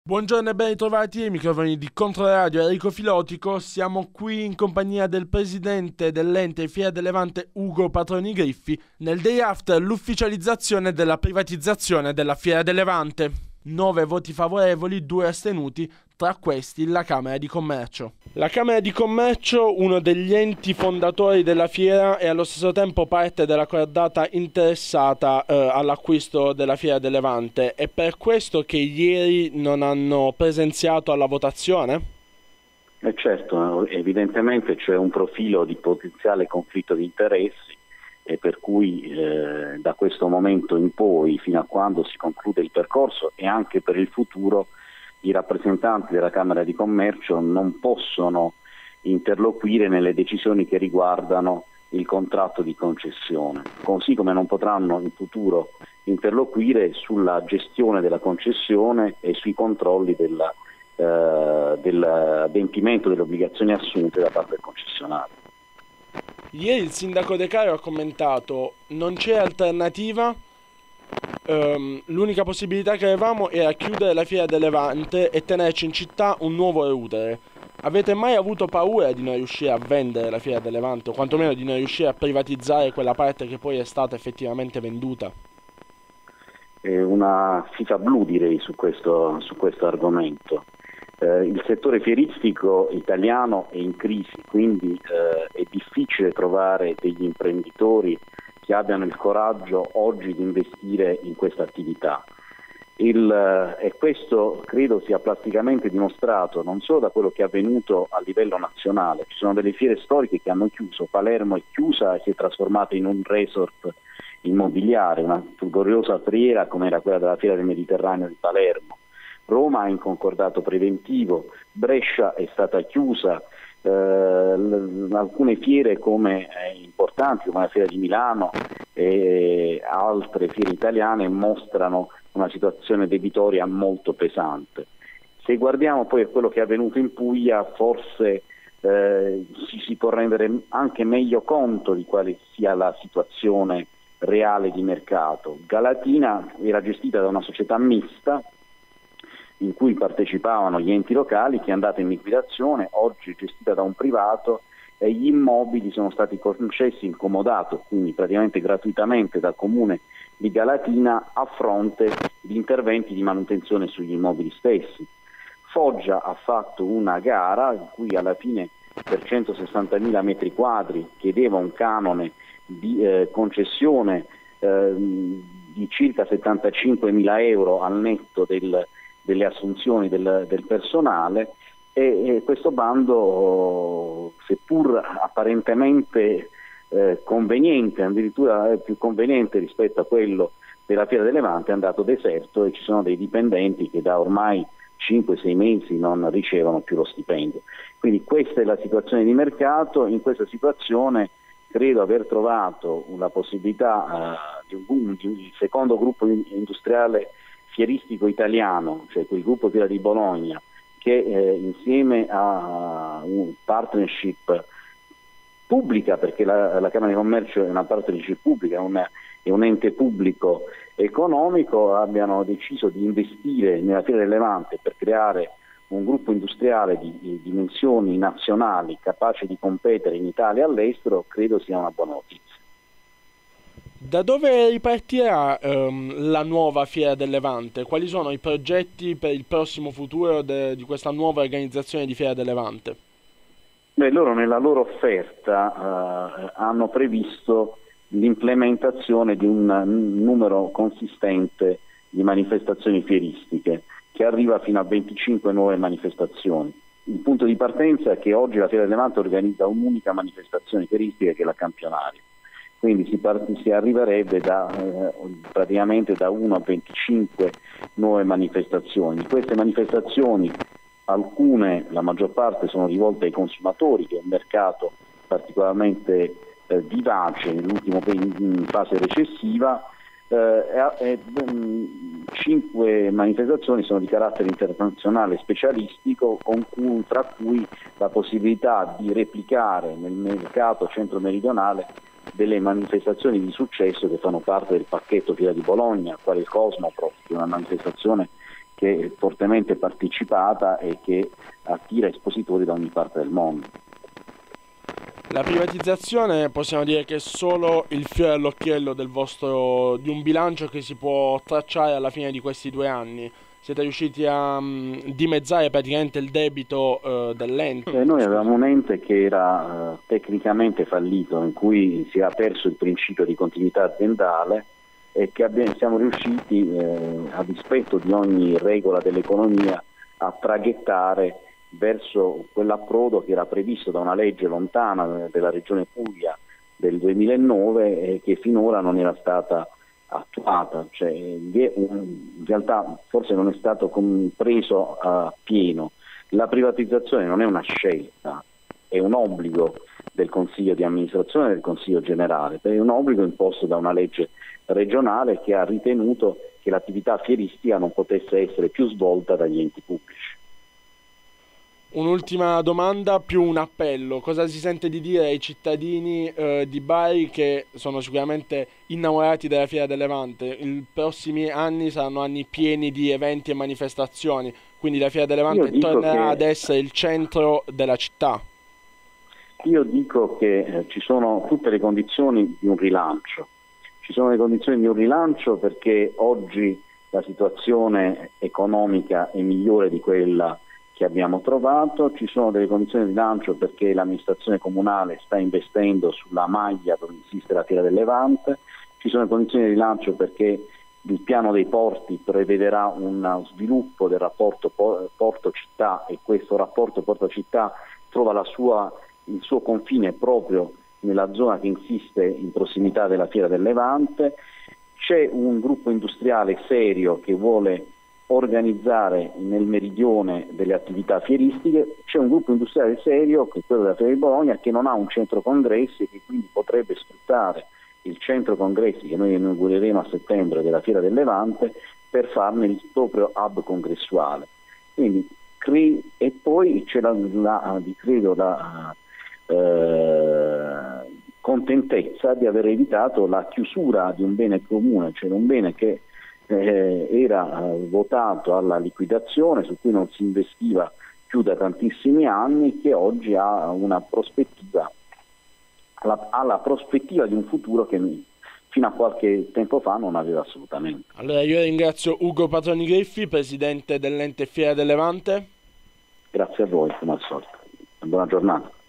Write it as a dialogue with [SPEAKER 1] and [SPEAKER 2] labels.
[SPEAKER 1] Buongiorno e ben ritrovati ai microfoni di Controradio, Enrico Filotico. Siamo qui in compagnia del presidente dell'ente Fiera del Levante, Ugo Patroni Griffi, nel day after l'ufficializzazione della privatizzazione della Fiera del Levante. 9 voti favorevoli, 2 astenuti, tra questi la Camera di Commercio. La Camera di Commercio, uno degli enti fondatori della fiera e allo stesso tempo parte della cordata interessata all'acquisto della Fiera del Levante. È per questo che ieri non hanno presenziato alla votazione?
[SPEAKER 2] Certo, evidentemente c'è un profilo di potenziale conflitto di interessi e per cui da questo momento in poi, fino a quando si conclude il percorso e anche per il futuro, i rappresentanti della Camera di Commercio non possono interloquire nelle decisioni che riguardano il contratto di concessione, così come non potranno in futuro interloquire sulla gestione della concessione e sui controlli dell'adempimento delle obbligazioni assunte da parte del concessionario.
[SPEAKER 1] Ieri il sindaco De Cario ha commentato: non c'è alternativa, l'unica possibilità che avevamo era chiudere la Fiera del Levante e tenerci in città un nuovo Eutere. Avete mai avuto paura di non riuscire a vendere la Fiera del Levante o quantomeno di non riuscire a privatizzare quella parte che poi è stata effettivamente venduta?
[SPEAKER 2] È una FIFA blu, direi, su questo argomento. Il settore fieristico italiano è in crisi, quindi è difficile trovare degli imprenditori che abbiano il coraggio oggi di investire in questa attività. E questo credo sia plasticamente dimostrato non solo da quello che è avvenuto a livello nazionale. Ci sono delle fiere storiche che hanno chiuso, Palermo è chiusa e si è trasformata in un resort immobiliare, una gloriosa fiera come era quella della Fiera del Mediterraneo di Palermo. Roma è in concordato preventivo, Brescia è stata chiusa, alcune fiere importanti come la Fiera di Milano e altre fiere italiane mostrano una situazione debitoria molto pesante. Se guardiamo poi a quello che è avvenuto in Puglia, forse si può rendere anche meglio conto di quale sia la situazione reale di mercato. Galatina era gestita da una società mista in cui partecipavano gli enti locali, che è andata in liquidazione, oggi è gestita da un privato e gli immobili sono stati concessi in comodato, quindi praticamente gratuitamente dal comune di Galatina a fronte di interventi di manutenzione sugli immobili stessi. Foggia ha fatto una gara in cui alla fine per 160.000 metri quadri chiedeva un canone di concessione di circa 75.000 euro al netto delle assunzioni del personale e questo bando, seppur apparentemente conveniente, addirittura più conveniente rispetto a quello della Fiera del Levante, è andato deserto e ci sono dei dipendenti che da ormai 5-6 mesi non ricevono più lo stipendio. Quindi questa è la situazione di mercato. In questa situazione credo aver trovato la possibilità di un secondo gruppo industriale fieristico italiano, cioè quel gruppo Fiera di Bologna, che insieme a un partnership pubblica, perché la Camera di Commercio è una partnership pubblica, è un ente pubblico economico, abbiano deciso di investire nella Fiera del Levante per creare un gruppo industriale di dimensioni nazionali capace di competere in Italia e all'estero, credo sia una buona notizia.
[SPEAKER 1] Da dove ripartirà la nuova Fiera del Levante? Quali sono i progetti per il prossimo futuro di questa nuova organizzazione di Fiera del Levante?
[SPEAKER 2] Loro nella loro offerta hanno previsto l'implementazione di un numero consistente di manifestazioni fieristiche che arriva fino a 25 nuove manifestazioni. Il punto di partenza è che oggi la Fiera del Levante organizza un'unica manifestazione fieristica che è la campionaria. Quindi si arriverebbe praticamente da 1 a 25 nuove manifestazioni. Queste manifestazioni, alcune, la maggior parte, sono rivolte ai consumatori, che è un mercato particolarmente vivace nell'ultimo in fase recessiva. 5 manifestazioni sono di carattere internazionale specialistico, tra cui la possibilità di replicare nel mercato centro-meridionale delle manifestazioni di successo che fanno parte del pacchetto Fiera di Bologna, quale il Cosmoprof, che è una manifestazione che è fortemente partecipata e che attira espositori da ogni parte del mondo.
[SPEAKER 1] La privatizzazione possiamo dire che è solo il fiore all'occhiello di un bilancio che si può tracciare alla fine di questi 2 anni. Siete riusciti a dimezzare praticamente il debito dell'ente?
[SPEAKER 2] Noi avevamo un ente che era tecnicamente fallito, in cui si era perso il principio di continuità aziendale e che siamo riusciti, a dispetto di ogni regola dell'economia, a traghettare verso quell'approdo che era previsto da una legge lontana della Regione Puglia del 2009 e che finora non era stata attuata. Cioè, in realtà forse non è stato compreso a pieno. La privatizzazione non è una scelta, è un obbligo del Consiglio di amministrazione e del Consiglio generale, è un obbligo imposto da una legge regionale che ha ritenuto che l'attività fieristica non potesse essere più svolta dagli enti pubblici.
[SPEAKER 1] Un'ultima domanda, più un appello. Cosa si sente di dire ai cittadini di Bari che sono sicuramente innamorati della Fiera del Levante? I prossimi anni saranno anni pieni di eventi e manifestazioni, quindi la Fiera del Levante tornerà ad essere il centro della città.
[SPEAKER 2] Io dico che ci sono tutte le condizioni di un rilancio. Ci sono le condizioni di un rilancio perché oggi la situazione economica è migliore di quella che abbiamo trovato, ci sono delle condizioni di rilancio perché l'amministrazione comunale sta investendo sulla maglia dove insiste la Fiera del Levante, ci sono condizioni di rilancio perché il piano dei porti prevederà un sviluppo del rapporto porto-città e questo rapporto porto-città trova il suo confine proprio nella zona che insiste in prossimità della Fiera del Levante. C'è un gruppo industriale serio che vuole organizzare nel meridione delle attività fieristiche, c'è un gruppo industriale serio, che è quello della Fiera di Bologna, che non ha un centro congressi e che quindi potrebbe sfruttare il centro congressi che noi inaugureremo a settembre della Fiera del Levante per farne il proprio hub congressuale. Quindi, e poi c'è la contentezza di aver evitato la chiusura di un bene comune, cioè un bene che era votato alla liquidazione, su cui non si investiva più da tantissimi anni, che oggi ha una prospettiva, ha la prospettiva di un futuro che fino a qualche tempo fa non aveva assolutamente.
[SPEAKER 1] Allora io ringrazio Ugo Patroni Griffi, presidente dell'ente Fiera del Levante.
[SPEAKER 2] Grazie a voi, come al solito. Buona giornata.